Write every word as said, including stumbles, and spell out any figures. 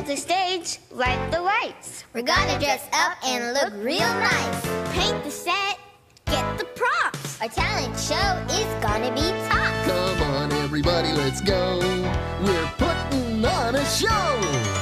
the stage, light the lights. We're gonna dress up and look real nice. Paint the set, get the props. Our talent show is gonna be top. Come on, everybody, let's go. We're putting on a show.